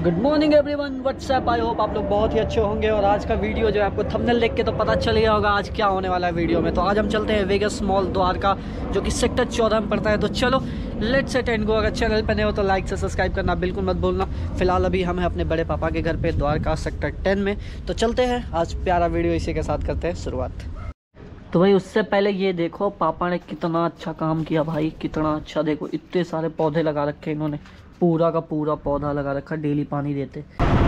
Good morning everyone, what's up. I hope आप लोग बहुत ही अच्छे होंगे। और आज का वीडियो जो है आपको थंबनेल देख के तो पता चल गया होगा आज क्या होने वाला है वीडियो में। तो आज हम चलते हैं वेगस मॉल द्वारका, जो कि सेक्टर 14 में पड़ता है। तो चलो लेट्स सेट एंड गो। अगर चैनल पर नहीं हो तो लाइक से सब्सक्राइब करना बिल्कुल मत भूलना। फिलहाल अभी हम हैं अपने बड़े पापा के घर पे द्वारका सेक्टर 10 में। तो चलते हैं, आज प्यारा वीडियो इसी के साथ करते हैं शुरुआत। तो भाई उससे पहले ये देखो पापा ने कितना अच्छा काम किया भाई, कितना अच्छा। देखो इतने सारे पौधे लगा रखे इन्होंने, पूरा का पूरा पौधा लगा रखा, डेली पानी देते।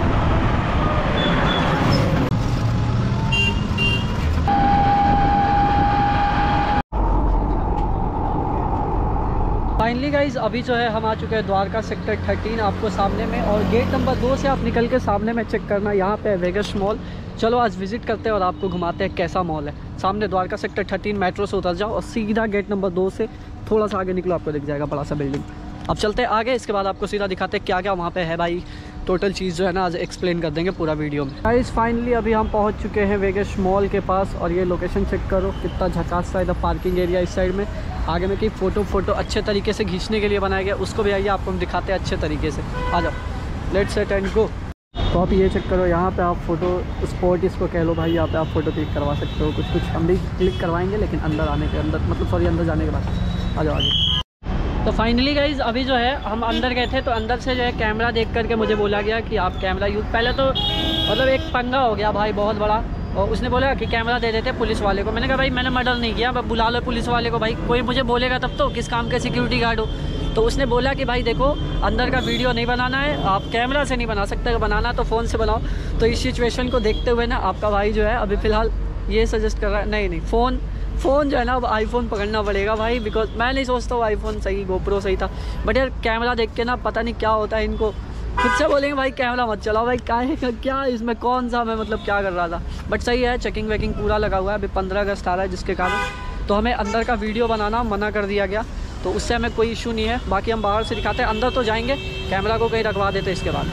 फाइनली गाइज अभी जो है हम आ चुके हैं द्वारका सेक्टर 13 आपको सामने में। और गेट नंबर 2 से आप निकल के सामने में चेक करना, यहाँ पे है वेगस मॉल। चलो आज विजिट करते हैं और आपको घुमाते हैं कैसा मॉल है। सामने द्वारका सेक्टर 13 मेट्रो से उतर जाओ और सीधा गेट नंबर 2 से थोड़ा सा आगे निकलो, आपको दिख जाएगा बड़ा सा बिल्डिंग। अब चलते हैं आगे, इसके बाद आपको सीधा दिखाते हैं क्या क्या वहाँ पे है भाई। टोटल चीज़ जो है ना आज एक्सप्लेन कर देंगे पूरा वीडियो में। गाइस फाइनली अभी हम पहुँच चुके हैं वेगस मॉल के पास। और ये लोकेशन चेक करो कितना झकास सा, इधर पार्किंग एरिया इस साइड में। आगे में कि फ़ोटो अच्छे तरीके से खींचने के लिए बनाया गया, उसको भी आइए आपको हम दिखाते हैं अच्छे तरीके से। आ जाओ, लेट्स सेट एंड गो। तो आप ये चेक करो, यहाँ पे आप फ़ोटो स्पॉट इसको कह लो भाई, यहाँ पे आप फ़ोटो क्लिक करवा सकते हो। कुछ हम भी क्लिक करवाएंगे, लेकिन अंदर आने के अंदर मतलब सॉरी अंदर जाने के बाद। आ जाओ आगे। तो फाइनली गाइज अभी जो है हम अंदर गए थे, तो अंदर से जो है कैमरा देख करके मुझे बोला गया कि आप कैमरा यूज़। पहले तो मतलब एक पंगा हो गया भाई बहुत बड़ा, और उसने बोला कि कैमरा दे देते पुलिस वाले को। मैंने कहा भाई मैंने मर्डर नहीं किया, बुला लो पुलिस वाले को। भाई कोई मुझे बोलेगा तब तो, किस काम के सिक्योरिटी गार्ड हो। तो उसने बोला कि भाई देखो अंदर का वीडियो नहीं बनाना है, आप कैमरा से नहीं बना सकते, अगर बनाना तो फ़ोन से बनाओ। तो इस सिचुएशन को देखते हुए ना आपका भाई जो है अभी फ़िलहाल ये सजेस्ट कर रहा है नहीं फ़ोन जो है ना अब आईफोन पकड़ना पड़ेगा भाई। बिकॉज मैं नहीं सोचता हूँ आईफोन सही, गोप्रो सही था। बट यार कैमरा देख के ना पता नहीं क्या होता है, इनको खुद से बोलेंगे भाई कैमरा मत चलाओ भाई, क्या इसमें कौन सा मैं मतलब क्या कर रहा था। बट सही है, चेकिंग वेकिंग पूरा लगा हुआ है। अभी 15 अगस्त आ रहा है, जिसके कारण तो हमें अंदर का वीडियो बनाना मना कर दिया गया। तो उससे हमें कोई इशू नहीं है। बाकी हम बाहर से दिखाते हैं, अंदर तो जाएंगे, कैमरा को कहीं रखवा देते इसके बाद।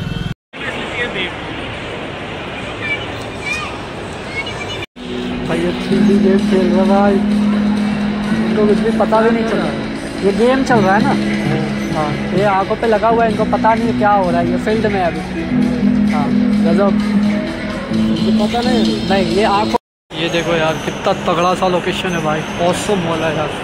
भाई ये 3D गेम खेल रहा भाई, इनको कुछ भी पता भी नहीं चल रहा है। ये गेम चल रहा है ना, हाँ ये आंखों पे लगा हुआ है, इनको पता नहीं क्या हो रहा है। ये फील्ड में है अभी, हाँ गजब, पता नहीं ये आंखों। ये देखो यार कितना तगड़ा सा लोकेशन है भाई, ऑसम मॉल है यार।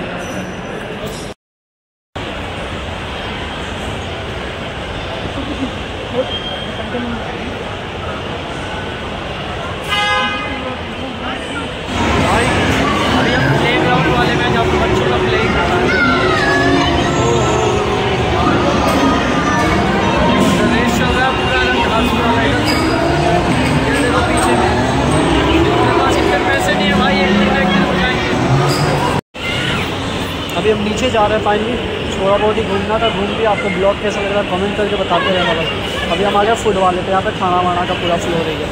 अभी हम नीचे जा रहे हैं फाइनली, थोड़ा बहुत ही घूमना था, घूम भी। आपको ब्लॉग कैसा लग रहा है कमेंट करके बताते रहना बस। अभी हम आ गए फूड वाले पे, यहाँ पे खाना वाना का पूरा फ्लोर है।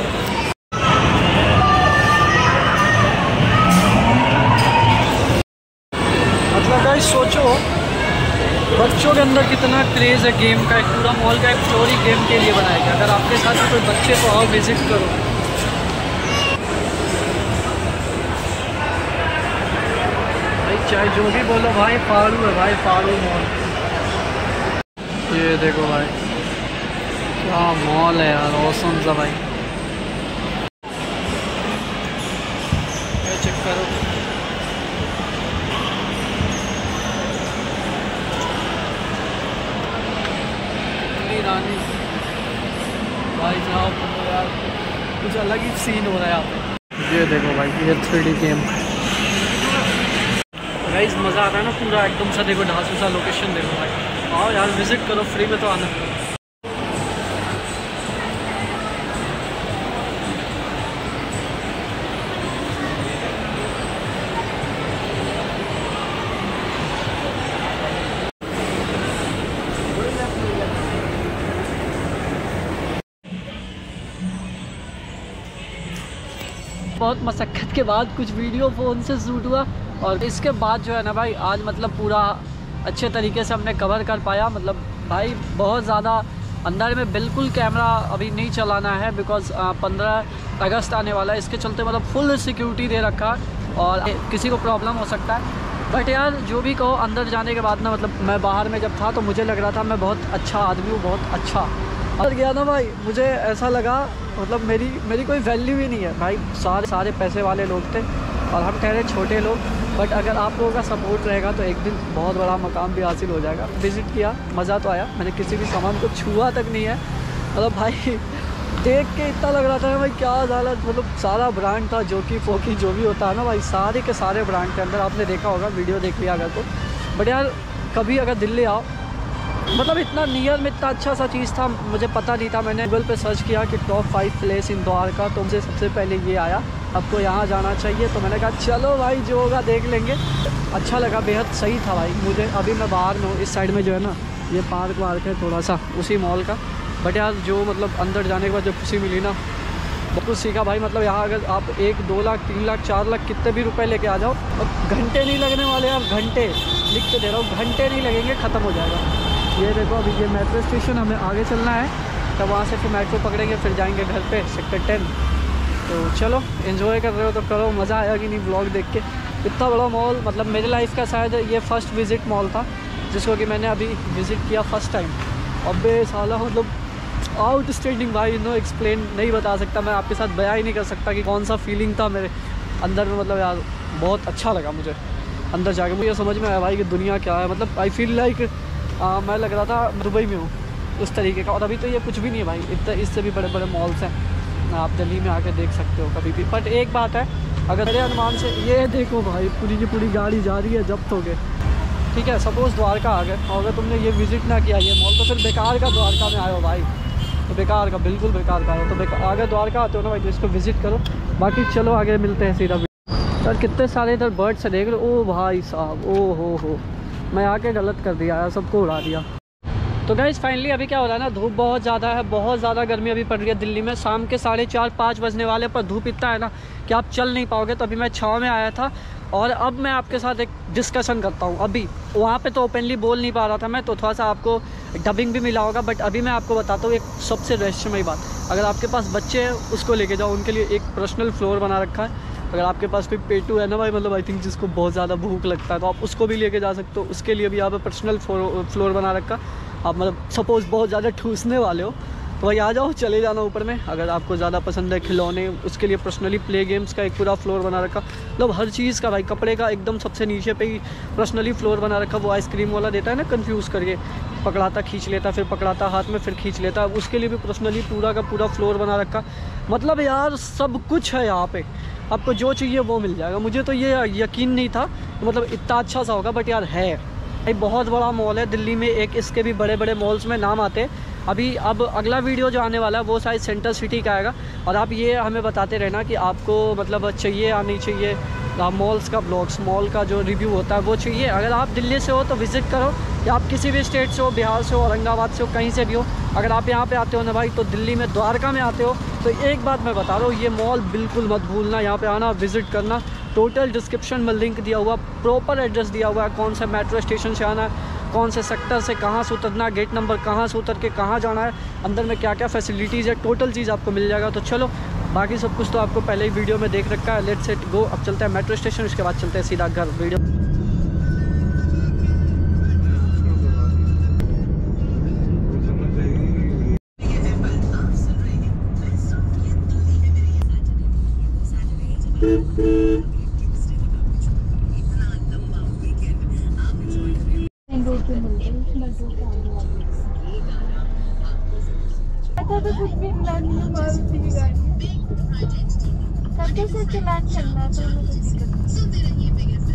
मतलब गाइस सोचो बच्चों के अंदर कितना क्रेज़ है गेम का। एक पूरा मॉल का एक फ्लोर ही गेम के लिए बनाया गया। अगर आपके साथ कोई बच्चे तो आओ विजिट करो। चाहे जो भी बोलो भाई, फाड़ू है भाई, फाड़ू मॉल। ये देखो भाई क्या मॉल है यार, ऑसम सा भाई। ये चेक करो, रानी भाई साहब यार कुछ अलग ही सीन हो रहा है यहाँ पे। ये देखो भाई ये 3D गेम गाइस, मज़ा आता है ना पूरा एकदम सा। देखो ढांसू सा लोकेशन देखो भाई, आओ यार विजिट करो, फ्री में तो आना। बहुत मशक्क़त के बाद कुछ वीडियो फ़ोन से शूट हुआ, और इसके बाद जो है ना भाई आज मतलब पूरा अच्छे तरीके से हमने कवर कर पाया। मतलब भाई बहुत ज़्यादा अंदर में बिल्कुल कैमरा अभी नहीं चलाना है, बिकॉज़ 15 अगस्त आने वाला है। इसके चलते मतलब फुल सिक्योरिटी दे रखा, और किसी को प्रॉब्लम हो सकता है। बट यार जो भी कहो, अंदर जाने के बाद ना मतलब मैं बाहर में जब था तो मुझे लग रहा था मैं बहुत अच्छा आदमी हूँ, बहुत अच्छा। अंदर गया ना भाई, मुझे ऐसा लगा मतलब मेरी कोई वैल्यू ही नहीं है भाई। सारे पैसे वाले लोग थे और हम ठहरे छोटे लोग। बट अगर आप लोगों का सपोर्ट रहेगा तो एक दिन बहुत बड़ा मकाम भी हासिल हो जाएगा। विज़िट किया, मज़ा तो आया। मैंने किसी भी सामान को छुआ तक नहीं है। मतलब भाई देख के इतना लग रहा था भाई क्या ज़्यादा, मतलब सारा ब्रांड था, जो कि फोकी जो भी होता है ना भाई, सारे के सारे ब्रांड के अंदर। आपने देखा होगा, वीडियो देख लिया अगर तो। बट यार कभी अगर दिल्ली आओ, मतलब इतना नियर में इतना अच्छा सा चीज़ था, मुझे पता नहीं था। मैंने गूगल पे सर्च किया कि टॉप 5 प्लेस इन द्वारका, तो मुझे सबसे पहले ये आया, आपको यहाँ जाना चाहिए। तो मैंने कहा चलो भाई जो होगा देख लेंगे। अच्छा लगा, बेहद सही था भाई मुझे। अभी मैं बाहर में हूँ, इस साइड में जो है ना ये पार्क वार्क है थोड़ा सा उसी मॉल का। बट यार जो मतलब अंदर जाने के बाद जो खुशी मिली ना, बहुत कुछ सीखा भाई। मतलब यहाँ अगर आप 1, 2 लाख, 3 लाख, 4 लाख कितने भी रुपए लेके आ जाओ, और घंटे नहीं लगने वाले यार, घंटे लिख के दे रहा हूँ, घंटे नहीं लगेंगे, ख़त्म हो जाएगा। ये देखो अभी ये मेट्रो स्टेशन, हमें आगे चलना है, तब वहाँ से फिर मेट्रो पकड़ेंगे, फिर जाएंगे घर पे सेक्टर 10। तो चलो एंजॉय कर रहे हो तो करो, मज़ा आया कि नहीं ब्लॉग देख के। इतना बड़ा मॉल, मतलब मेरे लाइफ का शायद ये फर्स्ट विज़िट मॉल था जिसको कि मैंने अभी विज़िट किया फर्स्ट टाइम। अबे साला मतलब आउटस्टैंडिंग भाई, नो एक्सप्लेन, नहीं बता सकता मैं, आपके साथ बयां ही नहीं कर सकता कि कौन सा फीलिंग था मेरे अंदर में। मतलब यार बहुत अच्छा लगा मुझे अंदर जाके। मुझे समझ में आया भाई कि दुनिया क्या है। मतलब आई फील लाइक मैं लग रहा था दुबई में हूँ उस तरीके का। और अभी तो ये कुछ भी नहीं है भाई, इतना इससे भी बड़े बड़े मॉल्स हैं, आप दिल्ली में आके देख सकते हो कभी भी। बट एक बात है, अगर मेरे अनुमान से ये देखो भाई पूरी की पूरी गाड़ी जा रही है जब्त हो गए, ठीक है। सपोज़ द्वारका आ गए और अगर तुमने ये विज़िट ना किया ये मॉल, तो फिर बेकार का द्वारका में आयो भाई, तो बेकार का, बिल्कुल बेकार का है। तो अगर द्वारका आते हो ना भाई तो इसको विज़िट करो। बाकी चलो आगे मिलते हैं सीधा। यार कितने सारे इधर बर्ड्स से देख रहे हो, ओ भाई साहब, ओ हो, मैं आके गलत कर दिया यार, सबको उड़ा दिया। तो गाइस फाइनली अभी क्या हो रहा है ना, धूप बहुत ज़्यादा है, बहुत ज़्यादा गर्मी अभी पड़ रही है दिल्ली में। शाम के 4:30-5 बजने वाले, पर धूप इतना है ना कि आप चल नहीं पाओगे। तो अभी मैं छाँव में आया था और अब मैं आपके साथ एक डिस्कशन करता हूँ। अभी वहाँ पे तो ओपनली बोल नहीं पा रहा था मैं, तो थोड़ा सा आपको डबिंग भी मिला होगा। बट अभी मैं आपको बताता हूँ एक सबसे रहस्यमयी बात। अगर आपके पास बच्चे हैं उसको लेके जाओ, उनके लिए एक पर्सनल फ्लोर बना रखा है। अगर आपके पास कोई पेटू है ना भाई, मतलब आई थिंक जिसको बहुत ज़्यादा भूख लगता है, तो आप उसको भी लेके जा सकते हो। उसके लिए भी यहाँ पे पर्सनल फ्लोर बना रखा। आप मतलब सपोज़ बहुत ज़्यादा ठूसने वाले हो तो भाई आ जाओ, चले जाना ऊपर में। अगर आपको ज़्यादा पसंद है खिलौने, उसके लिए पर्सनली प्ले गेम्स का एक पूरा फ्लोर बना रखा। मतलब हर चीज़ का भाई, कपड़े का एकदम सबसे नीचे पे ही पर्सनली फ्लोर बना रखा। वो आइसक्रीम वाला देता है ना कन्फ्यूज़ करके, पकड़ाता खींच लेता, फिर पकड़ाता हाथ में फिर खींच लेता, उसके लिए भी पर्सनली पूरा का पूरा फ्लोर बना रखा। मतलब यार सब कुछ है यहाँ पे, आपको जो चाहिए वो मिल जाएगा। मुझे तो ये यकीन नहीं था मतलब इतना अच्छा सा होगा, बट यार है भाई। बहुत बड़ा मॉल है दिल्ली में, एक इसके भी बड़े बड़े मॉल्स में नाम आते हैं। अभी अब अगला वीडियो जो आने वाला है वो शायद सेंट्रल सिटी का आएगा, और आप ये हमें बताते रहना कि आपको मतलब चाहिए या नहीं चाहिए मॉल्स का ब्लॉग्स, मॉल का जो रिव्यू होता है वो चाहिए। अगर आप दिल्ली से हो तो विज़िट करो, या आप किसी भी स्टेट से हो, बिहार से हो, औरंगाबाद से हो, कहीं से भी हो, अगर आप यहाँ पे आते हो ना भाई, तो दिल्ली में द्वारका में आते हो तो एक बात मैं बता रहा हूँ, ये मॉल बिल्कुल मत भूलना, यहाँ पे आना, विज़िट करना। टोटल डिस्क्रिप्शन में लिंक दिया हुआ, प्रॉपर एड्रेस दिया हुआ है, कौन सा मेट्रो स्टेशन से आना है, कौन से सेक्टर से कहाँ से उतरना, गेट नंबर कहाँ से उतर के कहाँ जाना है, अंदर में क्या क्या फैसिलिटीज़ है, टोटल चीज़ आपको मिल जाएगा। तो चलो बाकी सब कुछ तो आपको पहले ही वीडियो में देख रखा है। लेट्स सेट गो, अब चलते हैं मेट्रो स्टेशन, उसके बाद चलते हैं सीधा घर। वीडियो तो कुछ भी प्लान नहीं, मारुति की गाड़ी है, सबसे चलान करना है तो